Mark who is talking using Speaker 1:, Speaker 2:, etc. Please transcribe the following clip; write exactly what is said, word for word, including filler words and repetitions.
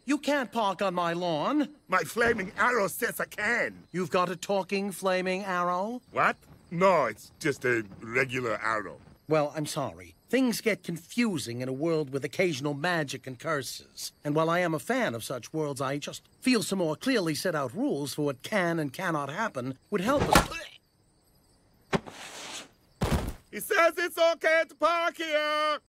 Speaker 1: You can't park on my lawn.
Speaker 2: My flaming arrow says I can.
Speaker 1: You've got a talking flaming arrow?
Speaker 2: What? No, it's just a regular arrow.
Speaker 1: Well, I'm sorry. Things get confusing in a world with occasional magic and curses. And while I am a fan of such worlds, I just feel some more clearly set out rules for what can and cannot happen would help us.
Speaker 2: He says it's okay to park here.